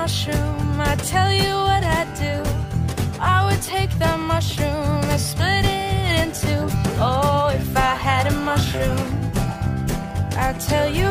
mushroom, I tell you what I'd do. I would take the mushroom and split it in two. Oh, if I had a mushroom, I'd tell you